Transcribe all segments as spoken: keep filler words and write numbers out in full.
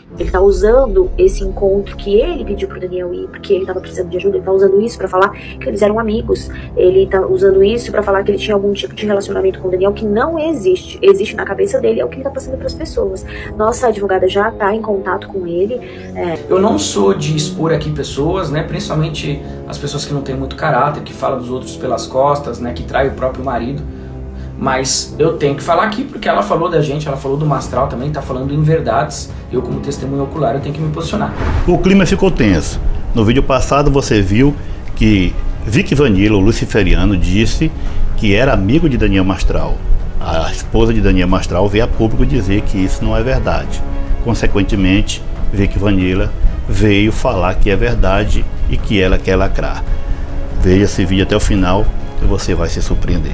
Ele tá usando esse encontro que ele pediu pro Daniel ir, porque ele tava precisando de ajuda, ele tá usando isso pra falar que eles eram amigos. Ele tá usando isso pra falar que ele tinha algum tipo de relacionamento com o Daniel que não existe. Existe na cabeça dele, é o que ele tá passando pras pessoas. Nossa advogada já tá em contato com ele. É... Eu não sou de expor aqui pessoas, né, principalmente as pessoas que não têm muito caráter, que falam dos outros pelas costas, né, que traem o próprio marido. Mas eu tenho que falar aqui porque ela falou da gente, ela falou do Mastral também, tá falando em verdades. Eu, como testemunha ocular, eu tenho que me posicionar. O clima ficou tenso. No vídeo passado você viu que Vicky Vanilla, o luciferiano, disse que era amigo de Daniel Mastral. A esposa de Daniel Mastral veio a público dizer que isso não é verdade. Consequentemente, Vicky Vanilla veio falar que é verdade e que ela quer lacrar. Veja esse vídeo até o final e você vai se surpreender.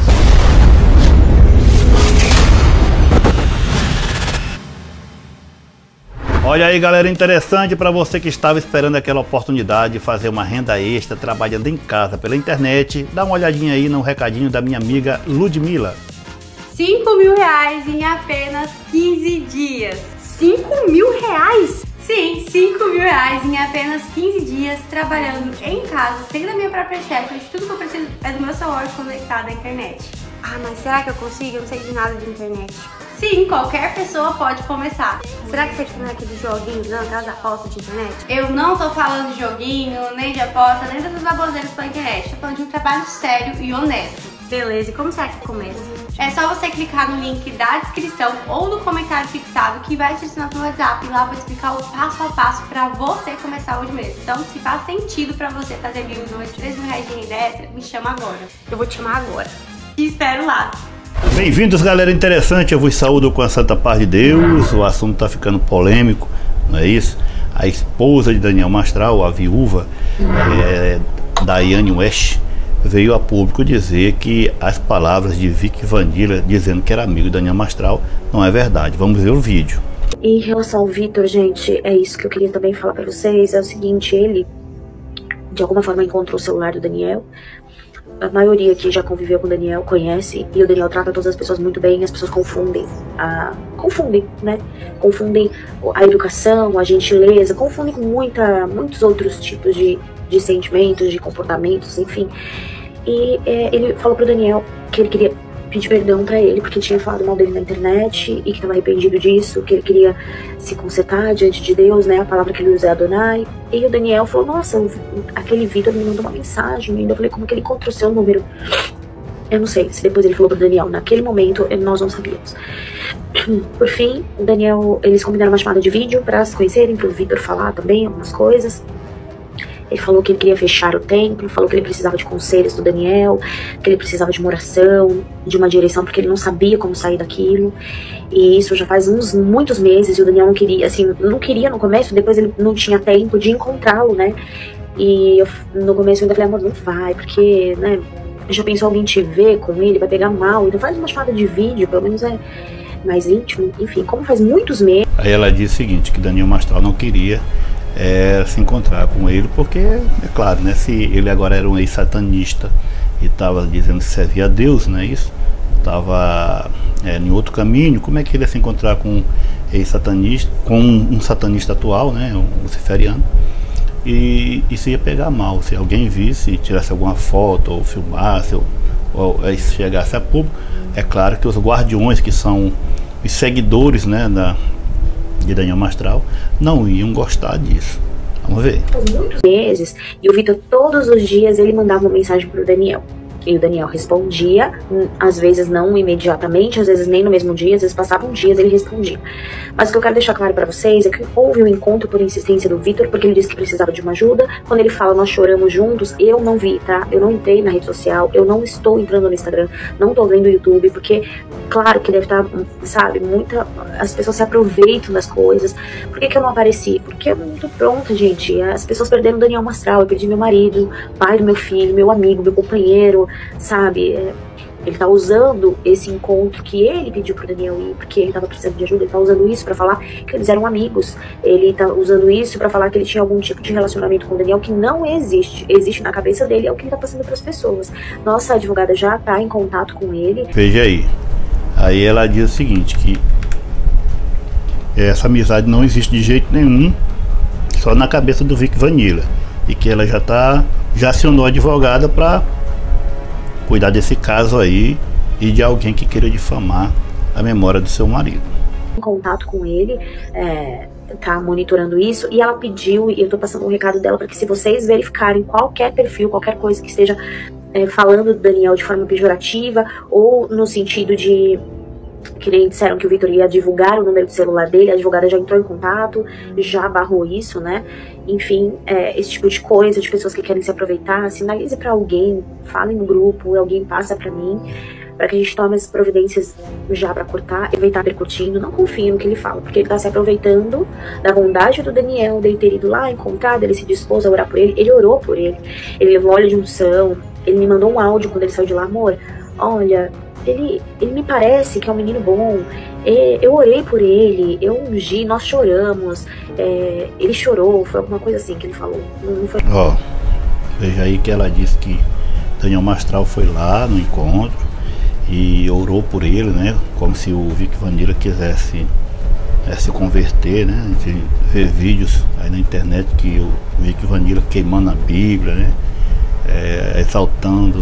Olha aí, galera, interessante para você que estava esperando aquela oportunidade de fazer uma renda extra trabalhando em casa pela internet. Dá uma olhadinha aí no recadinho da minha amiga Ludmilla. cinco mil reais em apenas quinze dias. cinco mil reais? Sim, cinco mil reais em apenas quinze dias trabalhando em casa, sendo a minha própria chefe. De tudo que eu preciso é do meu celular conectado à internet. Ah, mas será que eu consigo? Eu não sei de nada de internet. Sim, qualquer pessoa pode começar. Será que você tá naqueles joguinhos, não? Aquelas apostas de internet? Eu não tô falando de joguinho, nem de aposta, nem dessas baboseiras pela internet. Tô falando de um trabalho sério e honesto. Beleza, e como será que começa? É só você clicar no link da descrição ou no comentário fixado que vai te ensinar no WhatsApp. E lá eu vou explicar o passo a passo pra você começar hoje mesmo. Então, se faz sentido pra você fazer mil, dois, três mil reais de renda extra, me chama agora. Eu vou te chamar agora. Te espero lá. Bem-vindos, galera interessante, eu vos saúdo com a santa paz de Deus. O assunto tá ficando polêmico, não é isso? A esposa de Daniel Mastral, a viúva é, Daiane West, veio a público dizer que as palavras de Vicky Vanilla dizendo que era amigo de Daniel Mastral não é verdade. Vamos ver o vídeo. Em relação ao Vitor, gente, é isso que eu queria também falar pra vocês. É o seguinte, ele de alguma forma encontrou o celular do Daniel. A maioria que já conviveu com o Daniel conhece, e o Daniel trata todas as pessoas muito bem, as pessoas confundem, a, confundem, né? Confundem a educação, a gentileza, confundem com muita, muitos outros tipos de, de sentimentos, de comportamentos, enfim. E é, ele falou pro Daniel que ele queria pedir perdão pra ele, porque tinha falado mal dele na internet, e que estava arrependido disso, que ele queria se consertar diante de Deus, né, a palavra que ele usa é Adonai. E o Daniel falou, nossa, aquele Vitor me mandou uma mensagem, e ainda falei, como que ele encontrou seu número? Eu não sei, se depois ele falou pro Daniel, naquele momento nós não sabíamos. Por fim, o Daniel, eles combinaram uma chamada de vídeo pra se conhecerem, pro Vitor falar também algumas coisas. Ele falou que ele queria fechar o templo, falou que ele precisava de conselhos do Daniel, que ele precisava de uma oração, de uma direção, porque ele não sabia como sair daquilo. E isso já faz uns muitos meses, e o Daniel não queria, assim, não queria no começo, depois ele não tinha tempo de encontrá-lo, né? E eu, no começo eu ainda falei, amor, não vai, porque, né, já pensou alguém te ver com ele, vai pegar mal, então faz uma chamada de vídeo, pelo menos é mais íntimo, enfim, como faz muitos meses. Aí ela disse o seguinte, que Daniel Mastral não queria É, se encontrar com ele, porque é claro, né, se ele agora era um ex-satanista e estava dizendo que servia a Deus, não é isso? Estava é, em outro caminho, como é que ele ia se encontrar com um ex-satanista, com um, um satanista atual, né, um luciferiano, e isso ia pegar mal, se alguém visse, tirasse alguma foto, ou filmasse, ou, ou é, chegasse a público. É claro que os guardiões, que são os seguidores, né, da de Daniel Mastral, não iam gostar disso. Vamos ver. Muitos meses, e o Vitor todos os dias ele mandava uma mensagem pro Daniel. E o Daniel respondia, às vezes não imediatamente, às vezes nem no mesmo dia, às vezes passavam dias e ele respondia. Mas o que eu quero deixar claro pra vocês é que houve um encontro por insistência do Vitor, porque ele disse que precisava de uma ajuda. Quando ele fala, nós choramos juntos, eu não vi, tá? Eu não entrei na rede social, eu não estou entrando no Instagram, não tô vendo o YouTube, porque, claro que deve estar, sabe, muita... As pessoas se aproveitam das coisas. Por que que eu não apareci? Porque eu não tô pronta, gente. As pessoas perderam o Daniel Mastral, eu perdi meu marido, pai do meu filho, meu amigo, meu companheiro, sabe? Ele tá usando esse encontro que ele pediu pro Daniel ir, porque ele tava precisando de ajuda, ele tá usando isso pra falar que eles eram amigos. Ele tá usando isso pra falar que ele tinha algum tipo de relacionamento com o Daniel que não existe. Existe na cabeça dele, é o que ele tá passando pras pessoas. Nossa advogada já tá em contato com ele. Veja aí. Aí ela diz o seguinte, que essa amizade não existe de jeito nenhum, só na cabeça do Vic Vanilla, e que ela já tá, já acionou a advogada para cuidar desse caso aí e de alguém que queira difamar a memória do seu marido. Em contato com ele, é, tá monitorando isso, e ela pediu, e eu tô passando um recado dela, para que se vocês verificarem qualquer perfil, qualquer coisa que esteja é, falando do Daniel de forma pejorativa, ou no sentido de, que nem disseram que o Vitor ia divulgar o número de celular dele, a advogada já entrou em contato, já barrou isso, né? Enfim, é, esse tipo de coisa, de pessoas que querem se aproveitar, sinalize para alguém, falem no grupo, alguém passa para mim, para que a gente tome as providências já para cortar, ele vai estar percutindo, não confie no que ele fala, porque ele tá se aproveitando da bondade do Daniel, dele ter ido lá, encontrado, ele se dispôs a orar por ele, ele orou por ele, ele levou óleo de unção, ele me mandou um áudio quando ele saiu de lá, amor, olha, ele, ele me parece que é um menino bom, é, eu orei por ele, eu ungi, nós choramos, é, ele chorou, foi alguma coisa assim que ele falou, não foi... Ó, veja aí que ela disse que Daniel Mastral foi lá no encontro e orou por ele, né? Como se o Vic Vanilla quisesse é, se converter, né? A gente vê vídeos aí na internet que o Vic Vanilla queimando a Bíblia, né? É, exaltando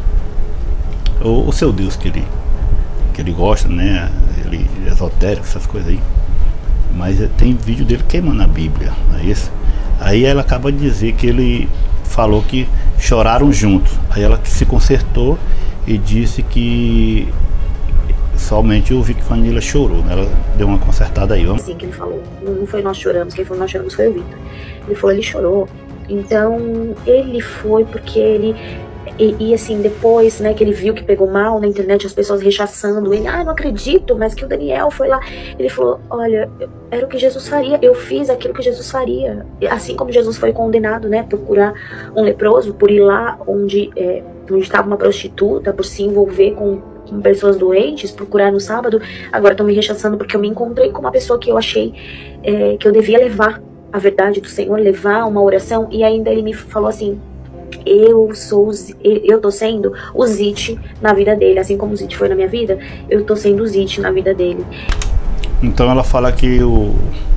o, o seu Deus que ele, que ele gosta, né? Ele é esotérico, essas coisas aí. Mas tem vídeo dele queimando a Bíblia, não é isso? Aí ela acaba de dizer que ele falou que choraram juntos. Aí ela se consertou e disse que somente o Vic Vanilla chorou, né? Ela deu uma consertada aí, vamos. Assim que ele falou, não foi nós choramos, quem foi nós choramos foi o Vitor. Ele falou, ele chorou. Então, ele foi porque ele... E, e assim, depois, né, que ele viu que pegou mal na internet, as pessoas rechaçando ele, ah, não acredito, mas que o Daniel foi lá. Ele falou, olha, era o que Jesus faria, eu fiz aquilo que Jesus faria. Assim como Jesus foi condenado, né, por curar um leproso, por ir lá onde é, onde estava uma prostituta, por se envolver com, com pessoas doentes, por curar no sábado, agora estão me rechaçando porque eu me encontrei com uma pessoa que eu achei é, que eu devia levar a verdade do Senhor, levar uma oração, e ainda ele me falou assim, eu sou, eu tô sendo o Zite na vida dele, assim como o Zite foi na minha vida, eu tô sendo o Zite na vida dele. Então ela fala que o,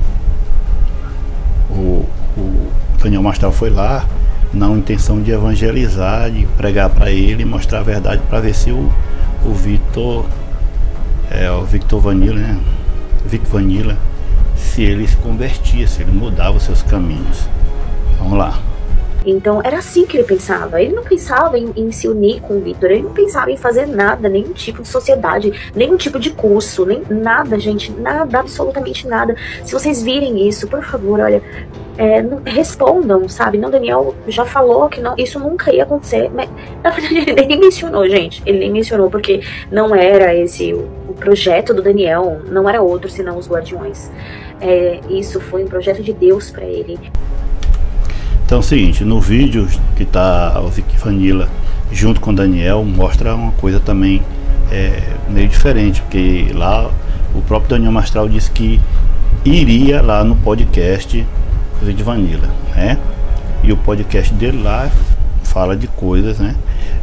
o, o Daniel Mastral foi lá na intenção de evangelizar, de pregar para ele, mostrar a verdade para ver se o, o Vitor, é, o Victor Vanilla, né? Vic Vanilla, se ele se convertia, se ele mudava os seus caminhos. Vamos lá. Então era assim que ele pensava, ele não pensava em, em se unir com o Vitor, ele não pensava em fazer nada, nenhum tipo de sociedade, nenhum tipo de curso, nem nada, gente, nada, absolutamente nada. Se vocês virem isso, por favor, olha, é, não, respondam, sabe? Não, Daniel já falou que não, isso nunca ia acontecer, mas na verdade ele nem mencionou, gente, ele nem mencionou, porque não era esse o, o projeto do Daniel, não era outro senão os Guardiões. É, isso foi um projeto de Deus para ele. Então é o seguinte, no vídeo que tá o Vic Vanilla junto com o Daniel, mostra uma coisa também é, meio diferente, porque lá o próprio Daniel Mastral disse que iria lá no podcast do Vic Vanilla, né? E o podcast dele lá fala de coisas, né?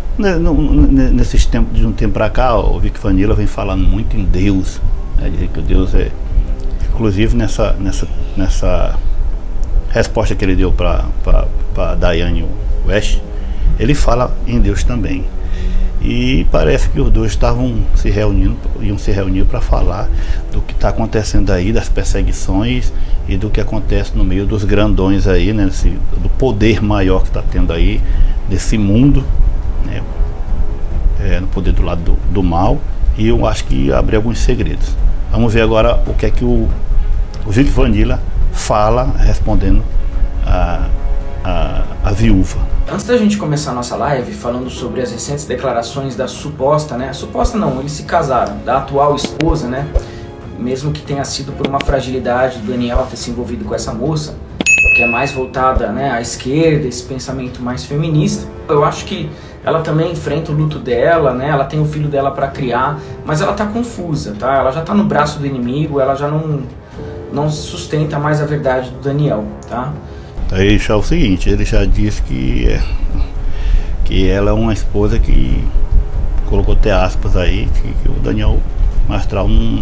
Nesses tempos, de um tempo pra cá, o Vic Vanilla vem falando muito em Deus, né? Dizer que o Deus é, inclusive nessa nessa nessa resposta que ele deu para Diane West, ele fala em Deus também. E parece que os dois estavam se reunindo, iam se reunir para falar do que está acontecendo aí, das perseguições e do que acontece no meio dos grandões aí, né, desse, do poder maior que está tendo aí, desse mundo, né, é, no poder do lado do, do mal. E eu acho que abre alguns segredos. Vamos ver agora o que é que o, o Vic Vanilla fala respondendo a, a, a viúva. Antes da gente começar a nossa live falando sobre as recentes declarações da suposta, né, suposta não, eles se casaram, da atual esposa, né, mesmo que tenha sido por uma fragilidade do Daniel ter se envolvido com essa moça, que é mais voltada, né, à esquerda, esse pensamento mais feminista, eu acho que ela também enfrenta o luto dela, né, ela tem o filho dela para criar, mas ela tá confusa, tá, ela já tá no braço do inimigo, ela já não não sustenta mais a verdade do Daniel, tá? Aí já é o seguinte, ele já disse que, é, que ela é uma esposa que colocou até aspas aí, que, que o Daniel Mastral não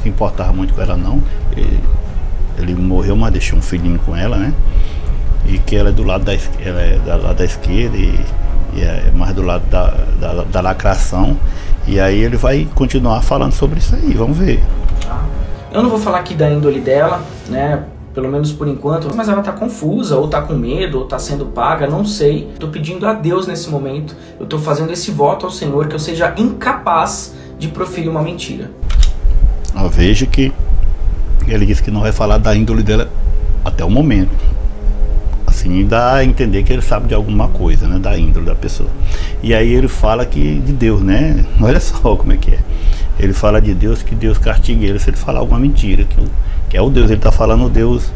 se importava muito com ela não. Ele, ele morreu, mas deixou um filhinho com ela, né? E que ela é do lado da, ela é do lado da esquerda e, e é mais do lado da, da, da lacração. E aí ele vai continuar falando sobre isso aí, vamos ver. Eu não vou falar aqui da índole dela, né? Pelo menos por enquanto, mas ela tá confusa, ou tá com medo, ou tá sendo paga, não sei. Tô pedindo a Deus nesse momento, eu tô fazendo esse voto ao Senhor que eu seja incapaz de proferir uma mentira. Eu vejo que ele disse que não vai falar da índole dela até o momento. Assim, dá a entender que ele sabe de alguma coisa, né, da índole da pessoa. E aí ele fala que de Deus, né? Olha só como é que é. Ele fala de Deus, que Deus castigue ele se ele falar alguma mentira, que, o, que é o Deus, ele está falando o Deus,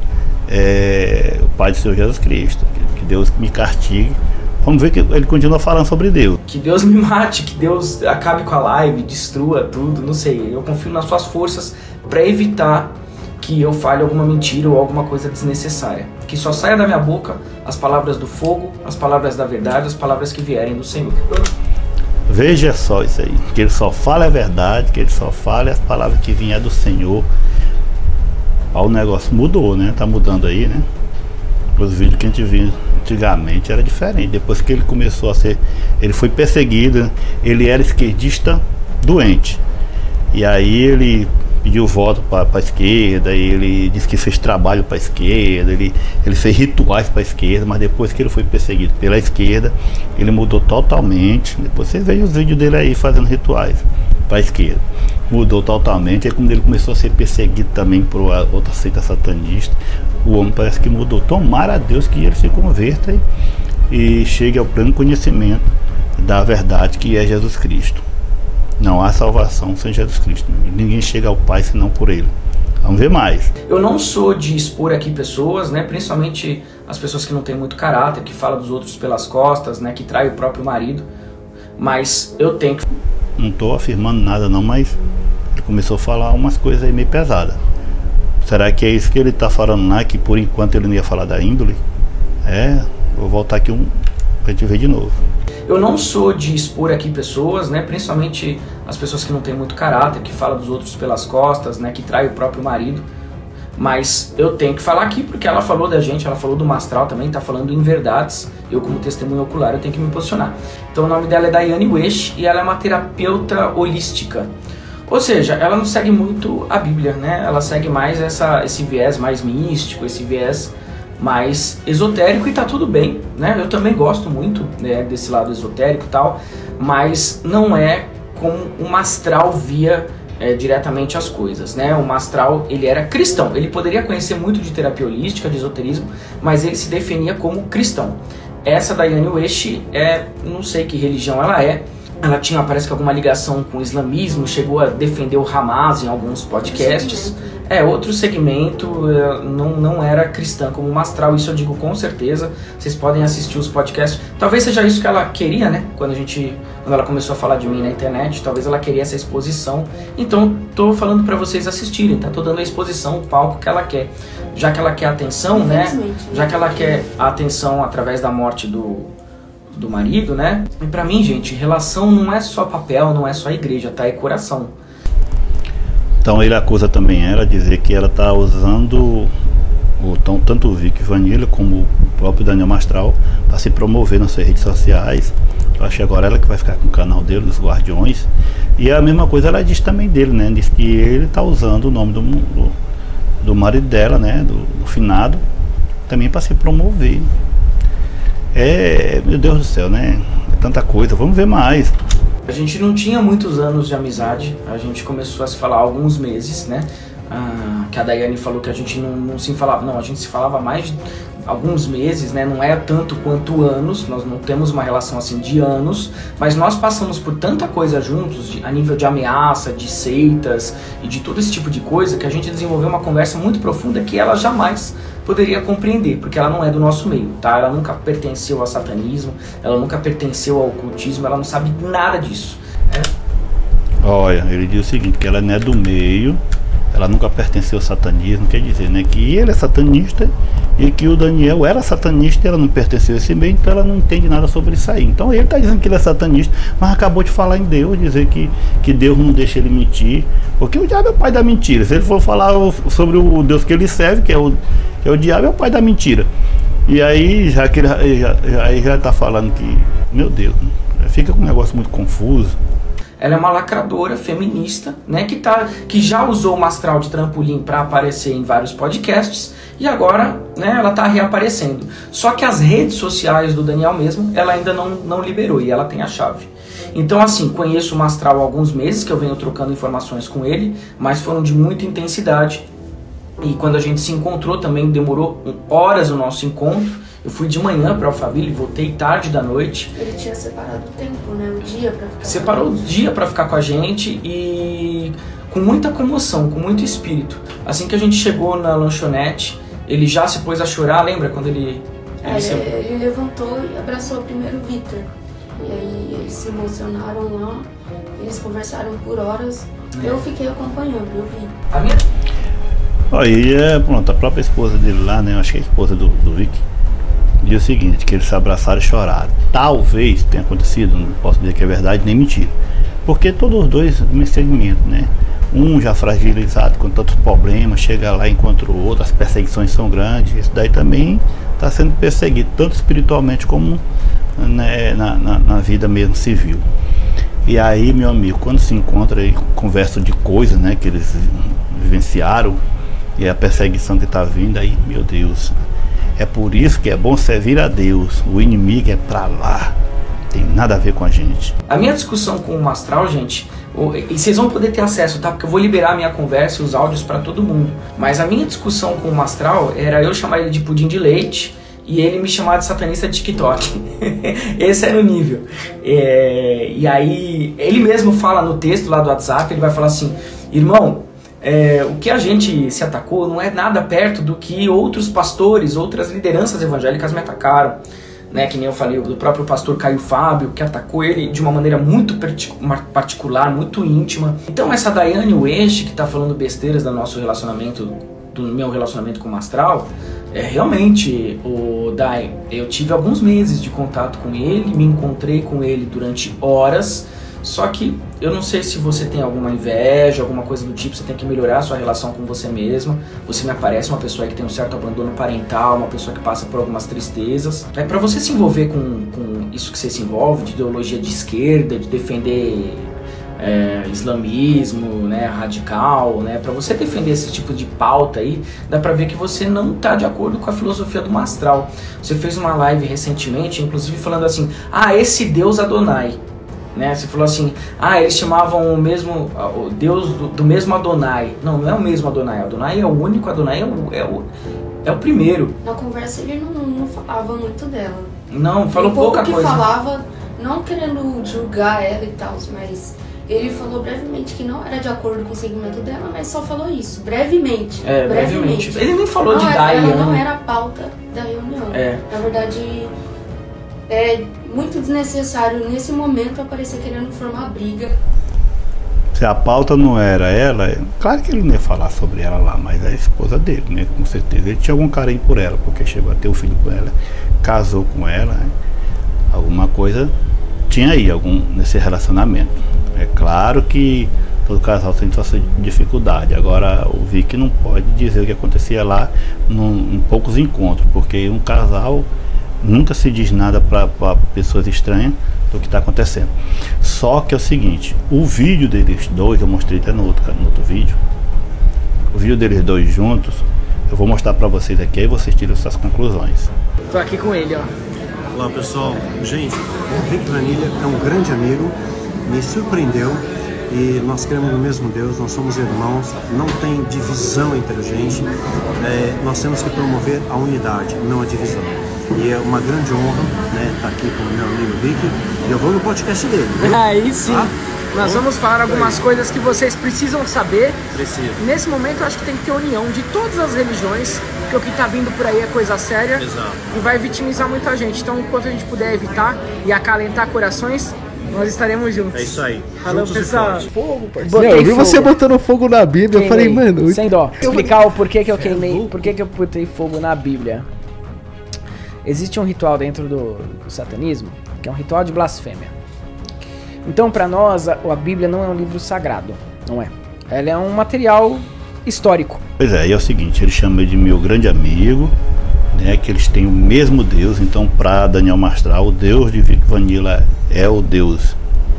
é, o Pai do Senhor Jesus Cristo, que, que Deus me castigue. Vamos ver que ele continua falando sobre Deus. Que Deus me mate, que Deus acabe com a live, destrua tudo, não sei. Eu confio nas suas forças para evitar que eu fale alguma mentira ou alguma coisa desnecessária. Que só saia da minha boca as palavras do fogo, as palavras da verdade, as palavras que vierem do Senhor. Veja só isso aí, que ele só fala a verdade, que ele só fala as palavras que vinham do Senhor. Ó, o negócio mudou, né? Tá mudando aí, né? Os vídeos que a gente viu antigamente era diferente. Depois que ele começou a ser, ele foi perseguido, ele era esquerdista doente. E aí ele pediu voto para a esquerda, ele disse que fez trabalho para a esquerda, ele, ele fez rituais para a esquerda, mas depois que ele foi perseguido pela esquerda, ele mudou totalmente. Depois você veja os vídeos dele aí fazendo rituais para a esquerda. Mudou totalmente, é quando ele começou a ser perseguido também por outra seita satanista. O homem parece que mudou. Tomara a Deus que ele se converta e, e chegue ao pleno conhecimento da verdade que é Jesus Cristo. Não há salvação sem Jesus Cristo. Ninguém chega ao Pai senão por Ele. Vamos ver mais. Eu não sou de expor aqui pessoas, né? Principalmente as pessoas que não têm muito caráter, que falam dos outros pelas costas, né? Que traem o próprio marido. Mas eu tenho que... Não estou afirmando nada não, mas ele começou a falar umas coisas aí meio pesadas. Será que é isso que ele está falando lá? Que por enquanto ele não ia falar da índole? É, vou voltar aqui um pra gente ver de novo. Eu não sou de expor aqui pessoas, né? Principalmente as pessoas que não têm muito caráter, que falam dos outros pelas costas, né? Que traem o próprio marido. Mas eu tenho que falar aqui porque ela falou da gente, ela falou do Mastral também, tá falando em verdades. Eu, como testemunha ocular, eu tenho que me posicionar. Então o nome dela é Daiane Wesh e ela é uma terapeuta holística. Ou seja, ela não segue muito a Bíblia, né? Ela segue mais essa, esse viés mais místico, esse viés mais esotérico, e tá tudo bem, né? Eu também gosto muito, né, desse lado esotérico e tal, mas não é como o Mastral via é, diretamente as coisas, né? O Mastral, ele era cristão, ele poderia conhecer muito de terapia holística, de esoterismo, mas ele se definia como cristão. Essa Daiane Wesh é, não sei que religião ela é, ela tinha, parece que alguma ligação com o islamismo, chegou a defender o Hamas em alguns podcasts. É, outro segmento, não, não era cristã como o Mastral, isso eu digo com certeza. Vocês podem assistir os podcasts. Talvez seja isso que ela queria, né? Quando, a gente, quando ela começou a falar de mim na internet, talvez ela queria essa exposição. Então, tô falando pra vocês assistirem, tá? Tô dando a exposição, o palco que ela quer. Já que ela quer atenção, né? Já que ela quer a atenção através da morte do... do marido, né? E pra mim, gente, relação não é só papel, não é só igreja, tá? É coração. Então ele acusa também ela, dizer que ela tá usando o, tanto o Vic Vanilla como o próprio Daniel Mastral para se promover nas suas redes sociais. Eu acho que agora ela que vai ficar com o canal dele, dos Guardiões. E a mesma coisa ela diz também dele, né? Diz que ele tá usando o nome do, do, do marido dela, né? Do, do finado, também para se promover. É, meu Deus do céu, né? É tanta coisa, vamos ver mais. A gente não tinha muitos anos de amizade, a gente começou a se falar há alguns meses, né? Ah, que a Daiane falou que a gente não, não se falava, não, a gente se falava há mais de alguns meses, né? Não é tanto quanto anos, nós não temos uma relação assim de anos, mas nós passamos por tanta coisa juntos, de, a nível de ameaça, de seitas e de todo esse tipo de coisa, que a gente desenvolveu uma conversa muito profunda que ela jamais poderia compreender, porque ela não é do nosso meio, tá? Ela nunca pertenceu ao satanismo, ela nunca pertenceu ao ocultismo, ela não sabe nada disso. É. Olha, ele diz o seguinte, que ela não é do meio, ela nunca pertenceu ao satanismo, quer dizer, né, que ele é satanista e que o Daniel era satanista e ela não pertenceu a esse meio, então ela não entende nada sobre isso aí. Então ele está dizendo que ele é satanista, mas acabou de falar em Deus, dizer que, que Deus não deixa ele mentir, porque o diabo é o pai da mentira. Se ele for falar sobre o Deus que ele serve, que é o, que é o diabo, é o pai da mentira. E aí já que ele já, já, já está falando que, meu Deus, fica com um negócio muito confuso. Ela é uma lacradora feminista, né, que, tá, que já usou o Mastral de trampolim para aparecer em vários podcasts e agora, né, ela está reaparecendo. Só que as redes sociais do Daniel mesmo, ela ainda não, não liberou e ela tem a chave. Então, assim, conheço o Mastral há alguns meses que eu venho trocando informações com ele, mas foram de muita intensidade. E quando a gente se encontrou também demorou horas o nosso encontro. Eu fui de manhã para Alphaville, voltei tarde da noite. Ele tinha separado o tempo, né? O dia para ficar. Separou o dia para ficar com a gente e com muita comoção, com muito espírito. Assim que a gente chegou na lanchonete, ele já se pôs a chorar, lembra quando ele... Ele, é, se... ele levantou e abraçou primeiro o Victor. E aí eles se emocionaram lá, eles conversaram por horas. É. Eu fiquei acompanhando, eu vi. A minha... Aí é, pronto, a própria esposa dele lá, né? Acho que é a esposa do, do Vic. Diz o seguinte, que eles se abraçaram e choraram. Talvez tenha acontecido, não posso dizer que é verdade nem mentira, porque todos os dois no segmento, né? Um já fragilizado com tantos problemas, chega lá e encontra o outro, as perseguições são grandes. Isso daí também está sendo perseguido, tanto espiritualmente como, né, na, na, na vida mesmo civil. E aí, meu amigo, quando se encontra aí, conversa de coisas, né, que eles vivenciaram, e a perseguição que está vindo aí, meu Deus. É por isso que é bom servir a Deus. O inimigo é pra lá. Tem nada a ver com a gente. A minha discussão com o Mastral, gente, e vocês vão poder ter acesso, tá? Porque eu vou liberar a minha conversa e os áudios pra todo mundo. Mas a minha discussão com o Mastral era eu chamar ele de pudim de leite e ele me chamar de satanista de TikTok. Esse era o nível. É, e aí, ele mesmo fala no texto lá do WhatsApp, ele vai falar assim, irmão, É, o que a gente se atacou não é nada perto do que outros pastores, outras lideranças evangélicas me atacaram, né? Que nem eu falei, do próprio pastor Caio Fábio, que atacou ele de uma maneira muito particular, muito íntima. Então essa Daiane Ueste, que está falando besteiras do nosso relacionamento, do meu relacionamento com o Mastral, é realmente, o Dai, eu tive alguns meses de contato com ele, me encontrei com ele durante horas. Só que eu não sei se você tem alguma inveja, alguma coisa do tipo, você tem que melhorar a sua relação com você mesma. Você me aparece uma pessoa que tem um certo abandono parental, uma pessoa que passa por algumas tristezas. É para você se envolver com, com isso que você se envolve, de ideologia de esquerda, de defender é, islamismo, né, radical, né, para você defender esse tipo de pauta aí, dá pra ver que você não tá de acordo com a filosofia do Mastral. Você fez uma live recentemente, inclusive falando assim, ah, esse Deus Adonai. Né? Você falou assim, ah, eles chamavam o mesmo, o Deus do, do mesmo Adonai. Não, não é o mesmo Adonai. Adonai é o único, Adonai é o, é o, é o primeiro. Na conversa ele não, não falava muito dela. Não, falou pouca coisa. Ele falava, não querendo julgar ela e tal, mas ele falou brevemente que não era de acordo com o segmento dela, mas só falou isso, brevemente. É, brevemente. brevemente. Ele nem falou não, de Daiane. Ela não era a pauta da reunião. É. Na verdade, é muito desnecessário nesse momento aparecer querendo formar briga. Se a pauta não era ela, claro que ele não ia falar sobre ela lá, mas a esposa dele, né? Com certeza. Ele tinha algum carinho por ela, porque chegou a ter um filho com ela, casou com ela, né? Alguma coisa tinha aí, algum nesse relacionamento. É claro que todo casal tem sua dificuldade. Agora o Vic não pode dizer o que acontecia lá num, em poucos encontros, porque um casal nunca se diz nada para pessoas estranhas do que está acontecendo. Só que é o seguinte, o vídeo deles dois, eu mostrei até no outro, no outro vídeo, o vídeo deles dois juntos, eu vou mostrar para vocês aqui, aí vocês tiram suas conclusões. Tô aqui com ele, ó. Olá pessoal, gente, o Vic Vanilha é um grande amigo, me surpreendeu e nós cremos no mesmo Deus, nós somos irmãos, não tem divisão entre a gente, é, nós temos que promover a unidade, não a divisão. E é uma grande honra, né, estar aqui com o meu amigo Vic, e eu vou no podcast dele, viu? Aí sim, tá? Nós vamos falar algumas aí. coisas que vocês precisam saber. Preciso. Nesse momento eu acho que tem que ter união de todas as religiões, porque o que está vindo por aí é coisa séria. Exato. E vai vitimizar muita gente. Então enquanto a gente puder evitar e acalentar corações, Nós estaremos juntos. É isso aí. Falou, Juntos e pessoal. fortes. Fogo, parceiro. Meu, eu vi fogo. você botando fogo na Bíblia, eu falei, Queimei, mano... sem dó. eu- Explicar o porquê que eu queimei, por que que eu botei fogo na Bíblia. Existe um ritual dentro do, do satanismo, que é um ritual de blasfêmia. Então, para nós, a, a Bíblia não é um livro sagrado, não é. Ela é um material histórico. Pois é, e é o seguinte, ele chama de meu grande amigo, né, que eles têm o mesmo Deus. Então, para Daniel Mastral, o Deus de Vic Vanilla é o Deus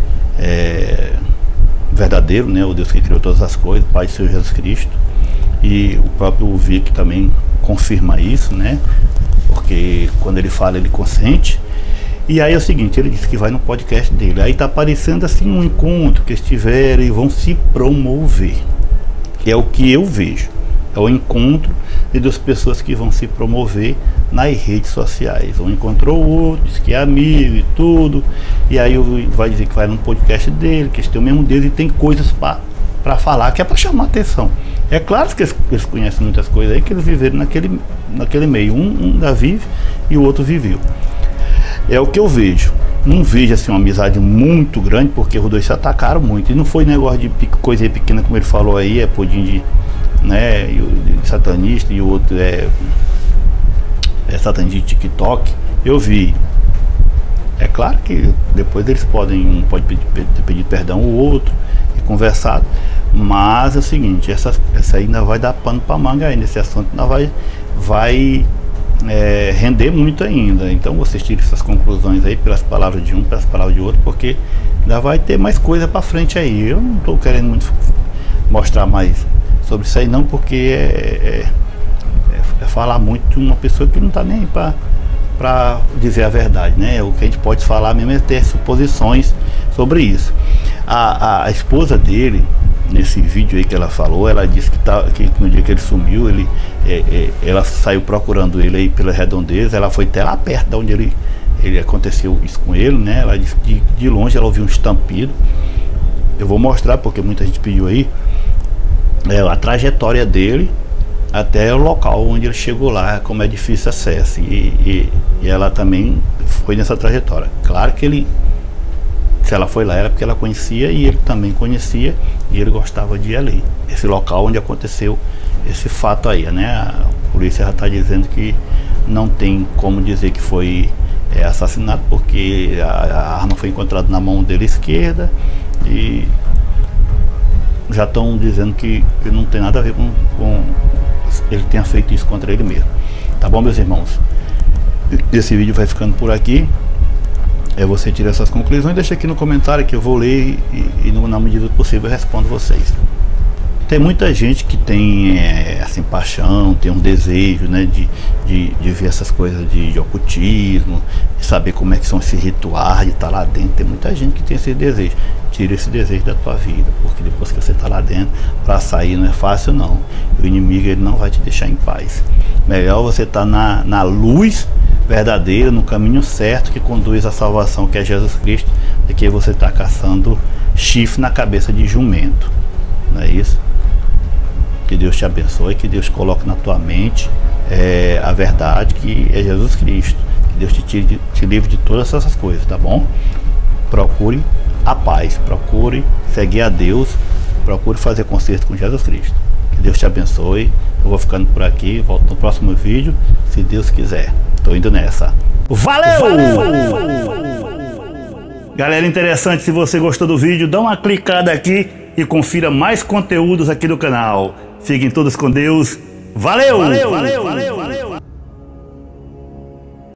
é, verdadeiro, né, o Deus que criou todas as coisas, Pai do Senhor Jesus Cristo. E o próprio Vic também confirma isso, né, porque quando ele fala, ele consente. E aí é o seguinte, ele disse que vai no podcast dele, aí tá aparecendo assim um encontro que eles tiveram e vão se promover, que é o que eu vejo. É o encontro de duas pessoas que vão se promover nas redes sociais. Um encontrou o outro, diz que é amigo e tudo. E aí vai dizer que vai no podcast dele, que eles têm o mesmo Deus e tem coisas para falar, que é para chamar atenção. É claro que eles, eles conhecem muitas coisas aí, que eles viveram naquele, naquele meio. Um, um ainda vive e o outro viveu. É o que eu vejo. Não vejo assim uma amizade muito grande, porque os dois se atacaram muito. E não foi negócio de coisa pequena, como ele falou aí, é pudim de... né, e o satanista e o outro é, é satanista de TikTok. Eu vi. É claro que depois eles podem, um pode pedir, pedir perdão ao outro e conversar, mas é o seguinte, essa, essa ainda vai dar pano para manga ainda, esse assunto ainda vai, vai é, render muito ainda. Então vocês tirem essas conclusões aí pelas palavras de um, pelas palavras de outro, porque ainda vai ter mais coisa para frente aí. Eu não estou querendo muito mostrar mais sobre isso aí não, porque é, é, é falar muito de uma pessoa que não está nem para para dizer a verdade, né? O que a gente pode falar mesmo é ter suposições sobre isso. A, a, a esposa dele, nesse vídeo aí que ela falou, ela disse que, tá, que no dia que ele sumiu, ele, é, é, ela saiu procurando ele aí pela redondeza, ela foi até lá perto de onde ele, ele aconteceu isso com ele, né? Ela disse que de, de longe ela ouviu um estampido. Eu vou mostrar porque muita gente pediu aí. É, a trajetória dele até o local onde ele chegou lá, como é difícil acesso, e, e, e ela também foi nessa trajetória. Claro que ele, se ela foi lá era porque ela conhecia e ele também conhecia e ele gostava de ir ali, esse local onde aconteceu esse fato aí, né? A polícia já está dizendo que não tem como dizer que foi é, assassinato, porque a, a arma foi encontrada na mão dele esquerda e já estão dizendo que, que não tem nada a ver com, com ele tenha feito isso contra ele mesmo. Tá bom, meus irmãos? Esse vídeo vai ficando por aqui. É, você tira essas conclusões, deixa aqui no comentário que eu vou ler e, e na medida do possível eu respondo vocês. Tem muita gente que tem é, assim, paixão, tem um desejo, né, de, de, de ver essas coisas de, de ocultismo, de saber como é que são esses rituais, de estar lá dentro. Tem muita gente que tem esse desejo. Tira esse desejo da tua vida, porque depois que você está lá dentro, para sair não é fácil não. O inimigo ele não vai te deixar em paz. Melhor você estar tá na, na luz verdadeira, no caminho certo que conduz à salvação, que é Jesus Cristo, do que você está caçando chifre na cabeça de jumento. Não é isso? Que Deus te abençoe, que Deus coloque na tua mente é, a verdade, que é Jesus Cristo. Que Deus te, tire, te livre de todas essas coisas, tá bom? Procure a paz, procure seguir a Deus, procure fazer concerto com Jesus Cristo. Que Deus te abençoe. Eu vou ficando por aqui, volto no próximo vídeo, se Deus quiser. Tô indo nessa. Valeu! Valeu! Valeu! Valeu! Galera interessante, se você gostou do vídeo, dá uma clicada aqui e confira mais conteúdos aqui do canal. Fiquem todos com Deus. Valeu! Valeu! Valeu! Valeu!